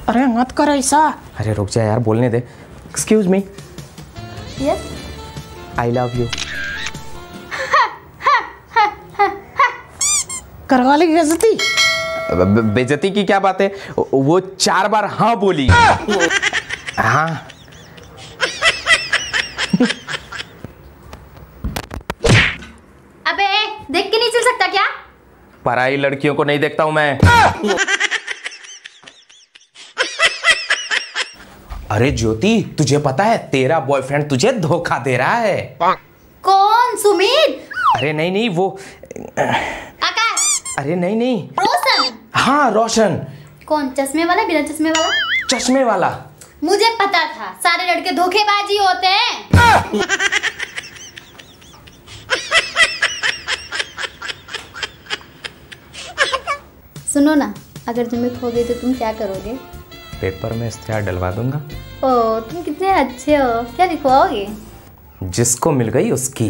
अरे मत कर ऐसा। अरे रुक जा यार, बोलने दे। Excuse me. Yes. I love you. करवा ली बेइज्जती। बेइज्जती की क्या बात है, वो 4 बार हाँ बोली। हाँ अबे देख के नहीं चल सकता क्या? पराई लड़कियों को नहीं देखता हूं मैं। अरे ज्योति, तुझे पता है तेरा बॉयफ्रेंड तुझे धोखा दे रहा है। कौन? सुमित? अरे नहीं नहीं, वो आकाश? अरे नहीं नहीं, रोशन? हाँ रोशन। कौन? चश्मे वाला, बिना चश्मे वाला? चश्मे वाला। मुझे पता था सारे लड़के धोखेबाजी होते हैं। सुनो ना, अगर तुम्हें खो गई तो तुम क्या करोगे? पेपर में इश्तेहार डलवा दूंगा। ओ तुम कितने अच्छे हो। क्या लिखवाओगे? जिसको मिल गई उसकी।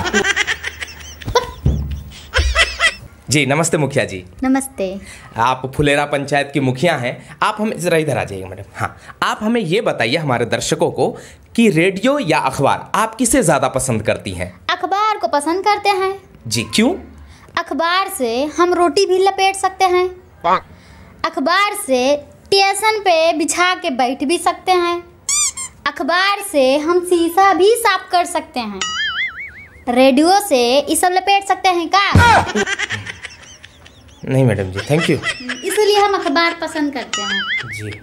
जी नमस्ते मुखिया जी। नमस्ते। आप फुलेरा पंचायत की मुखिया हैं। आप हमें जरा इधर आ जाइए मैडम। हाँ, आप हमें ये बताइए हमारे दर्शकों को कि रेडियो या अखबार आप किसे ज्यादा पसंद करती हैं? अखबार को पसंद करते हैं। जी क्यों? अखबार से हम रोटी भी लपेट सकते हैं। अखबार से स्टेशन पे बिछा के बैठ भी सकते हैं। अखबार से हम शीशा भी साफ कर सकते हैं। रेडियो से ये सब लपेट सकते हैं क्या? नहीं मैडम जी, थैंक यू। इसलिए हम अखबार पसंद करते हैं। जी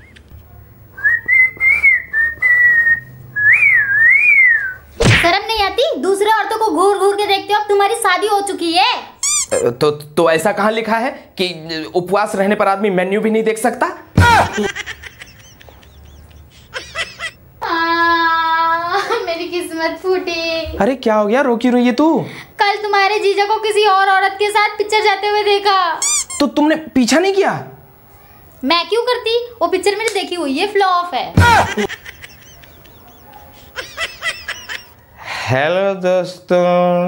शर्म नहीं आती? दूसरे औरतों को घूर घूर के देखते हो। अब तुम्हारी शादी हो चुकी है। तो ऐसा कहाँ लिखा है कि उपवास रहने पर आदमी मेन्यू भी नहीं देख सकता? मेरी किस्मत फूटी। अरे क्या हो गया, रो क्यों रही है तू? कल तुम्हारे जीजा को किसी और औरत के साथ पिक्चर जाते हुए देखा। तो तुमने पीछा नहीं किया? मैं क्यों करती? वो पिक्चर मैंने देखी हुई है, फ्लॉप है। हेलो दोस्तों,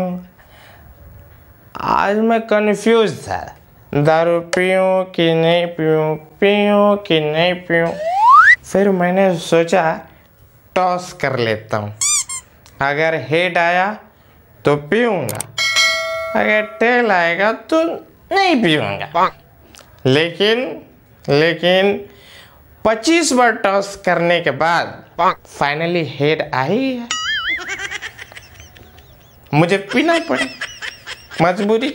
आज मैं कंफ्यूज था, दारू पीऊं कि नहीं पीऊं, पीऊं कि नहीं पीऊं। फिर मैंने सोचा टॉस कर लेता हूँ। अगर हेड आया तो पीऊंगा, अगर टेल आएगा तो नहीं पीऊंगा। लेकिन 25 बार टॉस करने के बाद फाइनली हेड आई है। मुझे पीना पड़ा, मजबूरी।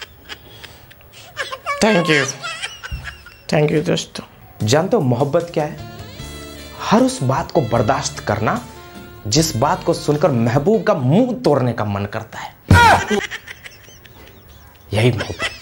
थैंक यू दोस्तों। जानते हो मोहब्बत क्या है? हर उस बात को बर्दाश्त करना जिस बात को सुनकर महबूब का मुंह तोड़ने का मन करता है। यही मोहब्बत।